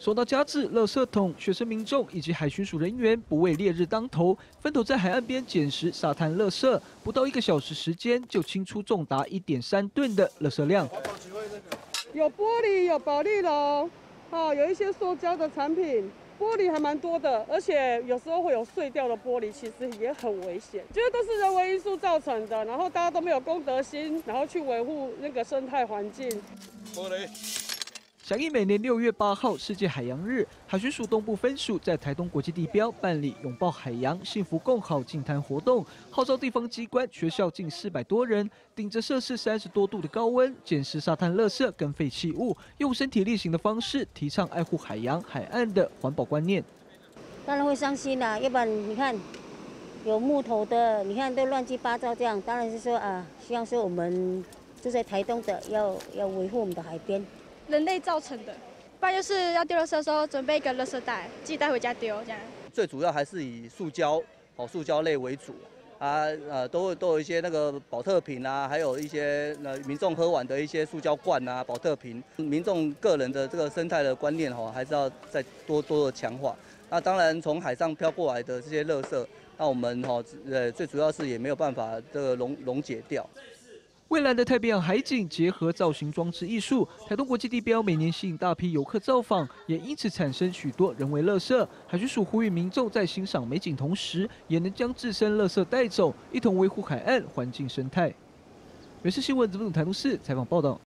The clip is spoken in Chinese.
受到加制，垃圾桶、学生民众以及海巡署人员不畏烈日当头，分头在海岸边捡拾沙滩垃圾，不到1个小时时间就清出重达1.3吨的垃圾量。 有玻璃，有保丽龙，有一些塑胶的产品。 玻璃还蛮多的，而且有时候会有碎掉的玻璃，其实也很危险。觉得都是人为因素造成的，然后大家都没有公德心，然后去维护那个生态环境。 玻璃。响应每年6月8号世界海洋日，海巡署东部分署在台东国际地标办理拥抱海洋、幸福共好净滩活动，号召地方机关、学校近400多人，顶着摄氏30多度的高温，捡拾沙滩垃圾跟废弃物，用身体力行的方式提倡爱护海洋、海岸的环保观念。 当然会伤心啦，要不然你看有木头的，你看都乱七八糟这样，当然是说希望说我们住在台东的要维护我们的海边。 人类造成的，不然就是要丢垃圾的时候准备一个垃圾袋，自己带回家丢这样。 最主要还是以塑胶类为主都有一些那个保特瓶啊，还有一些民众喝完的一些塑胶罐啊、保特瓶，民众个人的这个生态的观念还是要再多的强化。那当然从海上飘过来的这些垃圾，那我们最主要是也没有办法这个溶解掉。 蔚蓝的太平洋海景结合造型装置艺术，台东国际地标每年吸引大批游客造访，也因此产生许多人为垃圾。海巡署呼吁民众在欣赏美景同时，也能将自身垃圾带走，一同维护海岸环境生态。原视新闻台东市采访报道。